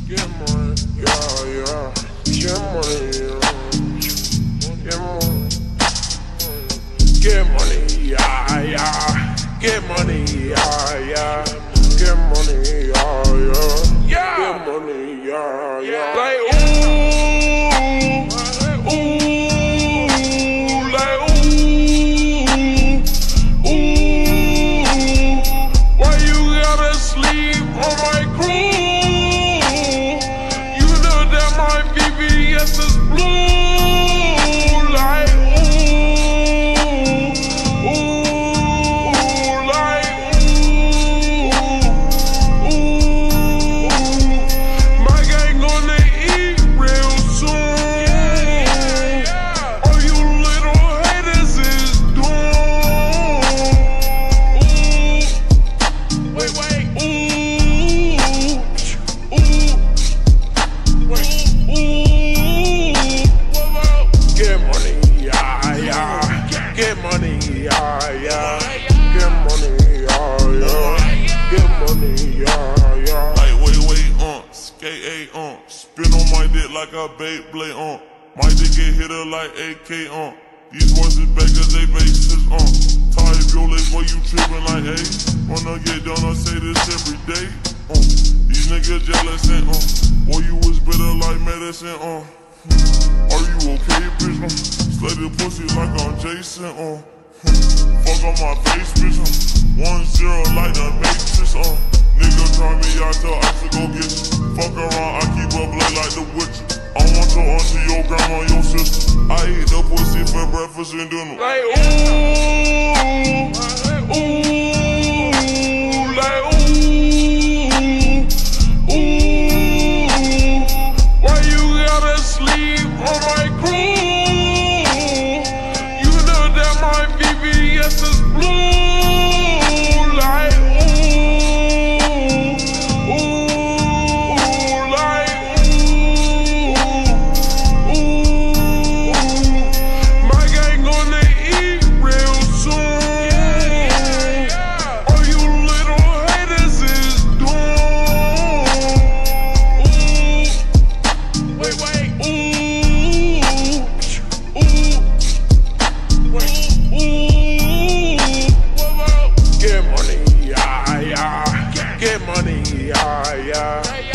Get money, yeah, yeah. Get money, yeah. Get money. Get money, yeah, yeah. Get money, yeah, yeah. Get money, yeah, yeah. Yeah. Get money, yeah, yeah. Like ooh, ooh, like ooh, ooh. Why you gotta sleep on my crew? You know that my VVS is blue. Like ooh, ooh, like ooh, ooh. My gang gonna eat real soon. All you little haters is doomed. Ooh, wait, wait, ooh, ooh, wait, ooh. Get money, yeah, yeah. Get money, yeah, yeah. Get money, yeah, yeah. Get money, yeah, yeah. Like wait, skate spin on my dick like a Beyblade, my dick get hit up like AK, these boys is back cause they bases, tie your legs while you trippin' like, hey, wanna get done, I say this every day, these niggas jealous and, boy you was better like medicine, are you okay, bitch, slay the pussy like I'm Jason, fuck on my face, bitch, 1-0 like the Matrix, nigga try me, I tell Ice to go get you. Fuck around, I keep a blade like the Witcher. I want your auntie, your grandma, your sister. I eat the pussy for breakfast and dinner. Like ooh, ooh, like ooh, ooh. Why you gotta sleep on my crew? You know that my VVS is blue. Get money, yeah, yeah.